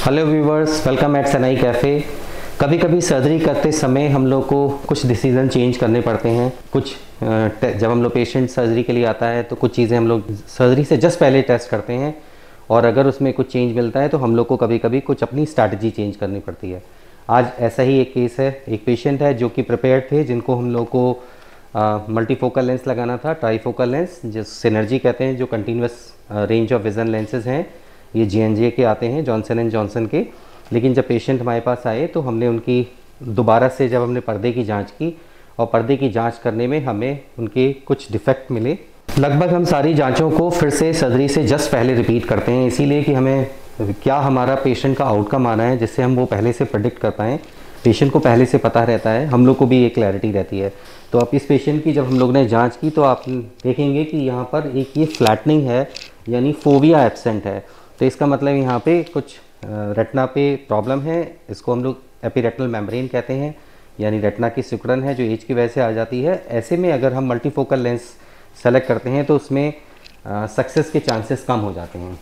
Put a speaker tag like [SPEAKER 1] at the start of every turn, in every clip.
[SPEAKER 1] Hello viewers, welcome at Sanai cafe. कभी कभी surgery करते समय हम लोग को कुछ डिसीज़न चेंज करने पड़ते हैं। जब हम लोग पेशेंट सर्जरी के लिए आता है तो कुछ चीज़ें हम लोग सर्जरी से जस्ट पहले टेस्ट करते हैं, और अगर उसमें कुछ चेंज मिलता है तो हम लोग को कभी कभी कुछ अपनी स्ट्रैटेजी चेंज करनी पड़ती है। आज ऐसा ही एक केस है। एक पेशेंट है जो कि प्रिपेयर्ड थे, जिनको हम लोग को मल्टीफोकल लेंस लगाना था, ट्राईफोकल लेंस, जो सिनर्जी कहते हैं, जो continuous range of vision lenses हैं। ये J&J के आते हैं, जॉनसन एंड जॉनसन के। लेकिन जब पेशेंट हमारे पास आए तो हमने उनकी दोबारा से जब हमने पर्दे की जांच की, और पर्दे की जांच करने में हमें उनके कुछ डिफेक्ट मिले। लगभग हम सारी जांचों को फिर से सर्जरी से जस्ट पहले रिपीट करते हैं, इसीलिए कि हमें क्या हमारा पेशेंट का आउटकम आना है, जिससे हम वो पहले से प्रेडिक्ट कर पाएँ। पेशेंट को पहले से पता रहता है, हम लोग को भी एक क्लैरिटी रहती है। तो अब इस पेशेंट की जब हम लोग ने जांच की तो आप देखेंगे कि यहाँ पर एक ये फ्लैटनिंग है, यानी फोविया एब्सेंट है। तो इसका मतलब यहाँ पे कुछ रेटिना पे प्रॉब्लम है। इसको हम लोग एपीरेटिनल मेम्ब्रेन कहते हैं, यानी रेटिना की सिकुड़न है जो एज की वजह से आ जाती है। ऐसे में अगर हम मल्टीफोकल लेंस सेलेक्ट करते हैं तो उसमें सक्सेस के चांसेस कम हो जाते हैं।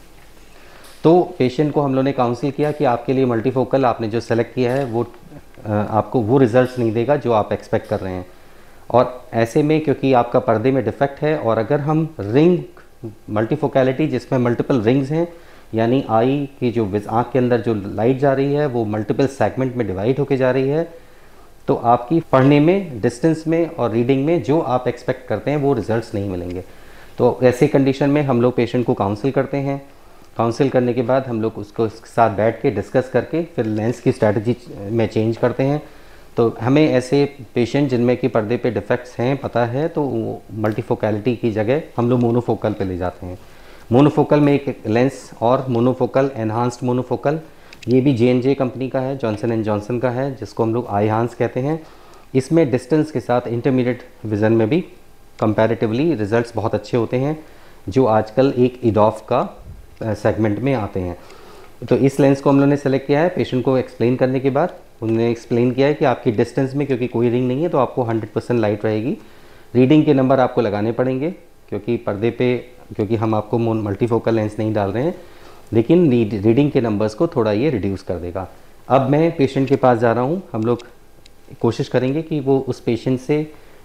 [SPEAKER 1] तो पेशेंट को हम लोग ने काउंसिल किया कि आपके लिए मल्टीफोकल आपने जो सेलेक्ट किया है वो आपको वो रिजल्ट्स नहीं देगा जो आप एक्सपेक्ट कर रहे हैं। और ऐसे में क्योंकि आपका पर्दे में डिफेक्ट है, और अगर हम रिंग मल्टीफोकैलिटी जिसमें मल्टीपल रिंग्स हैं, यानी आई की जो आँख के अंदर जो लाइट जा रही है वो मल्टीपल सेगमेंट में डिवाइड होके जा रही है, तो आपकी पढ़ने में, डिस्टेंस में और रीडिंग में जो आप एक्सपेक्ट करते हैं वो रिजल्ट्स नहीं मिलेंगे। तो ऐसे कंडीशन में हम लोग पेशेंट को काउंसिल करते हैं। काउंसिल करने के बाद हम लोग उसके साथ बैठ के डिस्कस करके फिर लेंस की स्ट्रैटेजी में चेंज करते हैं। तो हमें ऐसे पेशेंट जिनमें कि पर्दे पे डिफेक्ट्स हैं पता है, तो मल्टीफोकैलिटी की जगह हम लोग मोनोफोकल पे ले जाते हैं। मोनोफोकल में एक लेंस और मोनोफोकल, एनहांस्ड मोनोफोकल, ये भी J&J कंपनी का है, जॉनसन एंड जॉनसन का है, जिसको हम लोग आईहांस कहते हैं। इसमें डिस्टेंस के साथ इंटरमीडिएट विज़न में भी कंपैरेटिवली रिजल्ट्स बहुत अच्छे होते हैं, जो आजकल एक इडॉफ का सेगमेंट में आते हैं। तो इस लेंस को हम लोगों ने सेलेक्ट किया है। पेशेंट को एक्सप्लेन करने के बाद उन्होंने एक्सप्लेन किया है कि आपकी डिस्टेंस में क्योंकि कोई रिंग नहीं है तो आपको 100% लाइट रहेगी। रीडिंग के नंबर आपको लगाने पड़ेंगे क्योंकि पर्दे पे, क्योंकि हम आपको मल्टीफोकल लेंस नहीं डाल रहे हैं, लेकिन रीडिंग के नंबर्स को थोड़ा ये रिड्यूस कर देगा। अब मैं पेशेंट के पास जा रहा हूँ। हम लोग कोशिश करेंगे कि वो उस पेशेंट से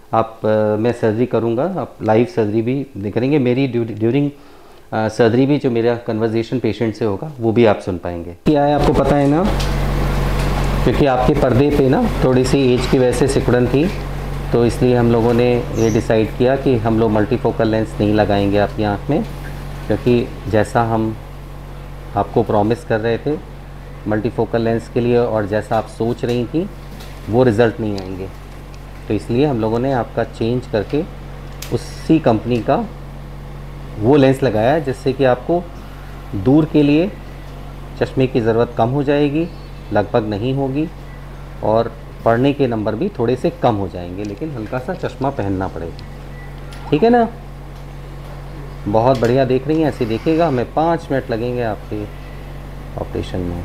[SPEAKER 1] मैं सर्जरी करूँगा, आप लाइव सर्जरी भी करेंगे। मेरी ड्यूरिंग सर्जरी भी जो मेरा कन्वर्जेशन पेशेंट से होगा वो भी आप सुन पाएंगे। क्या है आपको पता है ना, क्योंकि आपके पर्दे पे ना थोड़ी सी एज की वजह से सिकुड़न थी, तो इसलिए हम लोगों ने ये डिसाइड किया कि हम लोग मल्टीफोकल लेंस नहीं लगाएंगे आपकी आँख में, क्योंकि जैसा हम आपको प्रॉमिस कर रहे थे मल्टीफोकल लेंस के लिए और जैसा आप सोच रही थी वो रिज़ल्ट नहीं आएंगे। तो इसलिए हम लोगों ने आपका चेंज करके उसी कंपनी का वो लेंस लगाया है, जिससे कि आपको दूर के लिए चश्मे की ज़रूरत कम हो जाएगी, लगभग नहीं होगी, और पढ़ने के नंबर भी थोड़े से कम हो जाएंगे, लेकिन हल्का सा चश्मा पहनना पड़ेगा। ठीक है ना? बहुत बढ़िया देख रही हैं, ऐसे देखिएगा। हमें 5 मिनट लगेंगे आपके ऑपरेशन में।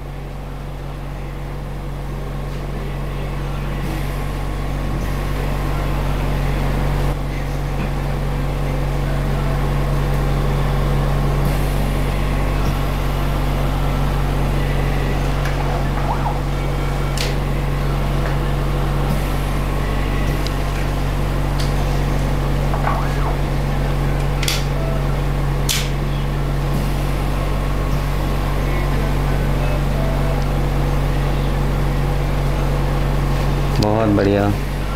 [SPEAKER 1] बहुत बढ़िया।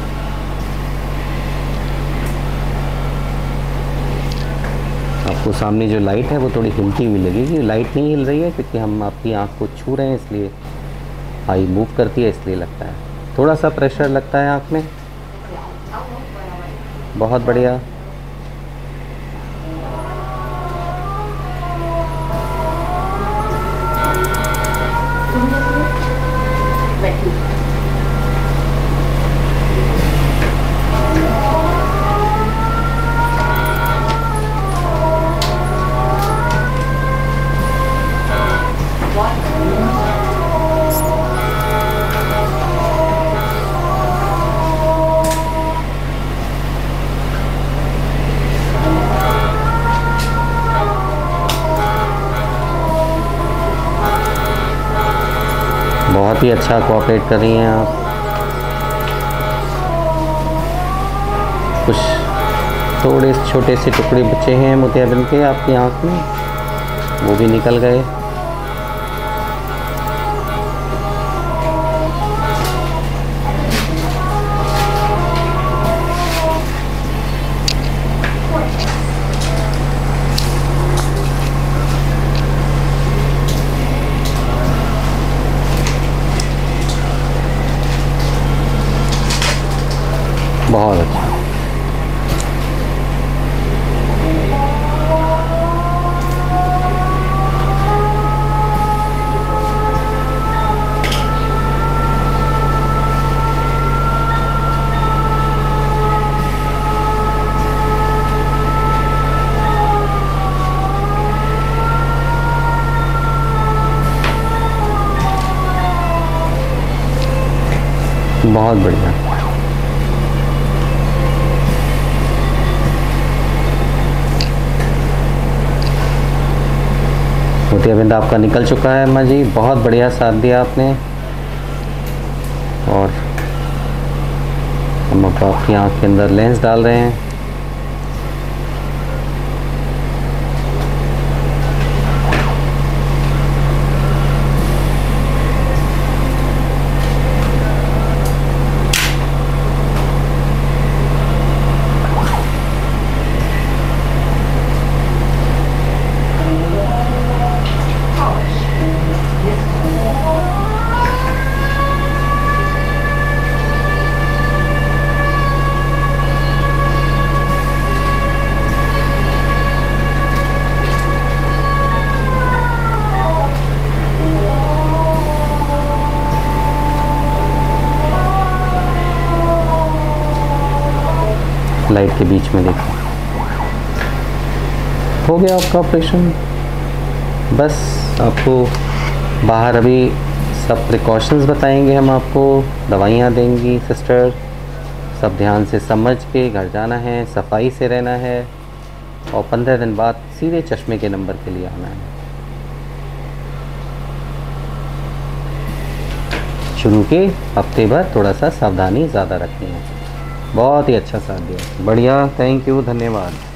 [SPEAKER 1] आपको सामने जो लाइट है वो थोड़ी हिलती हुई लगेगी। लाइट नहीं हिल रही है क्योंकि हम आपकी आँख को छू रहे हैं, इसलिए आई मूव करती है, इसलिए लगता है। थोड़ा सा प्रेशर लगता है आँख में। बहुत बढ़िया। काफ़ी अच्छा कोऑपरेट कर रही हैं आप। कुछ थोड़े छोटे से टुकड़े बचे हैं मोतियाबिंद के आपकी आँख में, वो भी निकल गए। बहुत अच्छा। बहुत बढ़िया। मोतियाबिंद आपका निकल चुका है अम्मा जी, बहुत बढ़िया साथ दिया आपने। और हम अब आपकी आँख के अंदर लेंस डाल रहे हैं। लाइट के बीच में देखो, हो गया आपका ऑपरेशन। बस आपको बाहर अभी सब प्रिकॉशंस बताएंगे हम आपको, दवाइयाँ देंगी सिस्टर, सब ध्यान से समझ के घर जाना है, सफाई से रहना है और 15 दिन बाद सीधे चश्मे के नंबर के लिए आना है। शुरू के हफ्ते भर थोड़ा सा सावधानी ज़्यादा रखनी है। बहुत ही अच्छा साथ दिया, बढ़िया, थैंक यू, धन्यवाद।